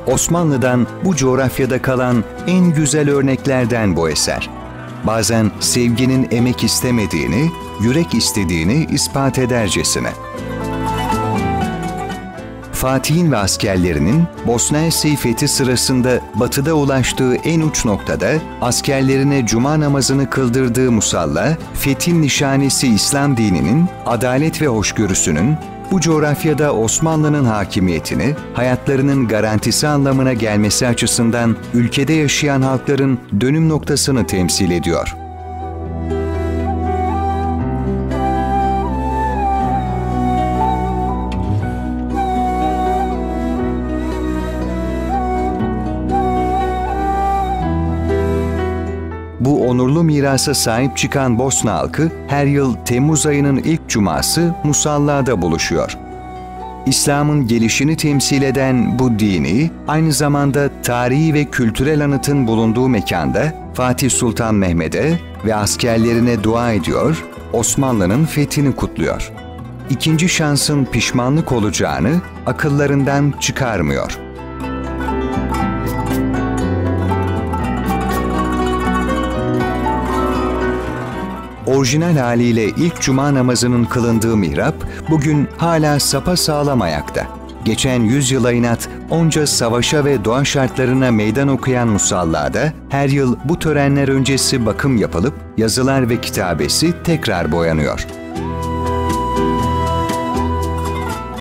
Osmanlı'dan bu coğrafyada kalan en güzel örneklerden bu eser. Bazen sevginin emek istemediğini, yürek istediğini ispat edercesine. Fatih'in ve askerlerinin Bosna Hersey fethi sırasında batıda ulaştığı en uç noktada askerlerine cuma namazını kıldırdığı musalla, fethin nişanesi İslam dininin, adalet ve hoşgörüsünün, bu coğrafyada Osmanlı'nın hakimiyetini, hayatlarının garantisi anlamına gelmesi açısından ülkede yaşayan halkların dönüm noktasını temsil ediyor. Bu onurlu mirasa sahip çıkan Bosna halkı her yıl Temmuz ayının ilk cuması musallada buluşuyor. İslam'ın gelişini temsil eden bu dini, aynı zamanda tarihi ve kültürel anıtın bulunduğu mekanda Fatih Sultan Mehmet'e ve askerlerine dua ediyor, Osmanlı'nın fethini kutluyor. İkinci şansın pişmanlık olacağını akıllarından çıkarmıyor. Orijinal haliyle ilk cuma namazının kılındığı mihrap bugün hala sapasağlam ayakta. Geçen yüzyıla inat onca savaşa ve doğa şartlarına meydan okuyan musallada her yıl bu törenler öncesi bakım yapılıp yazılar ve kitabesi tekrar boyanıyor.